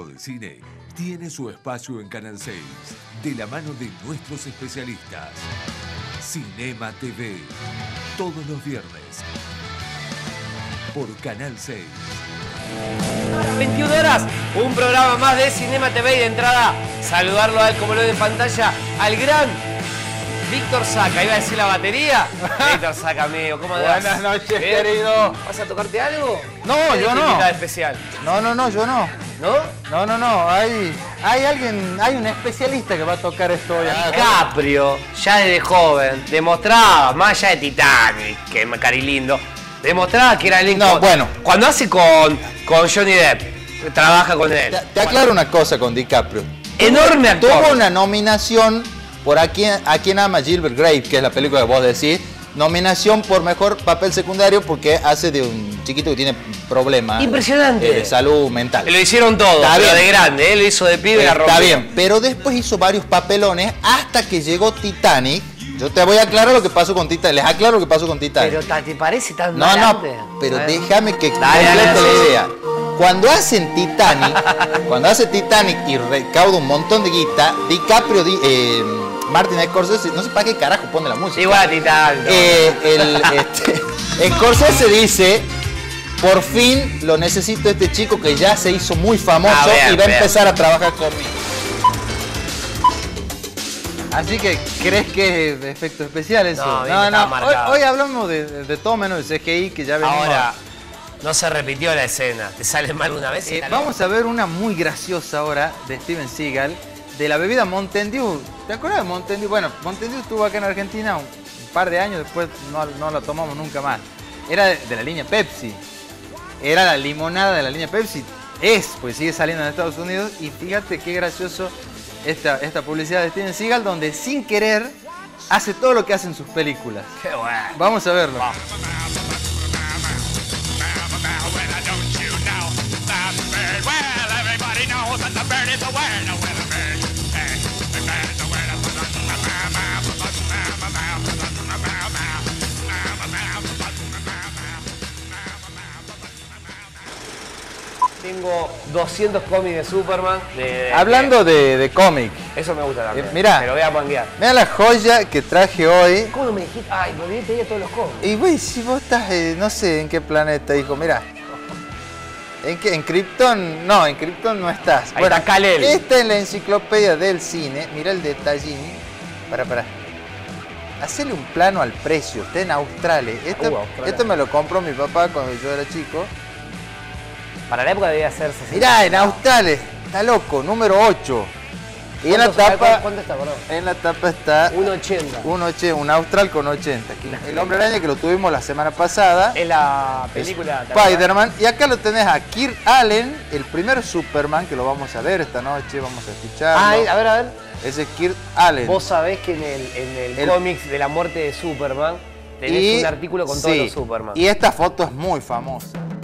de cine tiene su espacio en Canal 6, de la mano de nuestros especialistas. Cinema TV, todos los viernes, por Canal 6. 21 horas, un programa más de Cinema TV y de entrada saludarlo a él, como lo ven en pantalla, al gran Víctor Saca. Iba a decir la batería. Víctor Saca, amigo, ¿cómo andás? Buenas noches, ¿Bien? querido. ¿Vas a tocarte algo? No, yo no. Invitada especial. No, yo no. ¿No? No. Hay alguien, hay un especialista que va a tocar esto hoy. DiCaprio, ya desde joven, demostraba, más allá de Titanic, que es cari lindo, demostraba que era lindo. No, bueno. Cuando hace con Johnny Depp, trabaja con él. Te aclaro una cosa con DiCaprio. Enorme actor. Tuvo una nominación por A quien ama Gilbert Grape, que es la película que vos decís. Nominación por mejor papel secundario porque hace de un chiquito que tiene problemas. Impresionante. De salud mental. Lo hicieron todo, Está pero bien. de grande, lo hizo de pibe y la rompió. Está bien, pero después hizo varios papelones hasta que llegó Titanic. Yo te voy a aclarar lo que pasó con Titanic. Les aclaro lo que pasó con Titanic. Pero ¿te parece tan No, grande? pero Bueno. déjame que Dale, complete dale, la sí. idea. Cuando hacen Titanic, cuando hace Titanic y recauda un montón de guita, DiCaprio, Martin Scorsese, no sé para qué carajo pone la música. Igual a Titanic. Scorsese dice, por fin lo necesito este chico que ya se hizo muy famoso A ver, y va a ver. empezar a trabajar conmigo. Así que, ¿crees que es efecto especial eso? No, bien que estaba marcado. Hoy hablamos de todo menos de CGI, que ya venimos. Ahora, no se repitió la escena. ¿Te sale mal una vez? Vamos a ver una muy graciosa ahora de Steven Seagal, de la bebida Mountain Dew. ¿Te acuerdas de Mountain Dew? Bueno, Mountain Dew estuvo acá en Argentina un par de años, después no la tomamos nunca más. Era de la línea Pepsi. Era la limonada de la línea Pepsi. Pues sigue saliendo en Estados Unidos. Y fíjate qué gracioso esta publicidad de Steven Seagal, donde sin querer hace todo lo que hace en sus películas. Qué bueno. Vamos a verlo. Tengo 200 cómics de Superman. Hablando de cómic, Eso me gusta también. mirá. Te lo voy a manguear. mira la joya que traje hoy. ¿Cómo no me dijiste? Ay, me olvidé, tenía todos los cómics. Y güey, si vos estás, no sé en qué planeta, hijo, mira. ¿En Krypton? No, en Krypton no estás. Ahí está Kal-El. Esta es la enciclopedia del cine. Mira el detallín. Para. Hacele un plano al precio. Está en Australia. Australia. Esto me lo compró mi papá cuando yo era chico. Para la época debía ser 60. Mirá, en Australia. Está loco, número 8. Y en la ¿Cuánto- tapa. ¿Cuánto está, perdón? En la tapa está 1.80. un Austral con 80. El Hombre Araña que lo tuvimos la semana pasada. Es la película. ¿te acordás? Spider-Man. Y acá lo tenés a Kirk Allen, el primer Superman, que lo vamos a ver esta noche, vamos a escucharlo. Ay, a ver. Ese es Kirk Allen. Vos sabés que en el cómics de la muerte de Superman tenés un artículo con todos sí, los Superman. Y esta foto es muy famosa.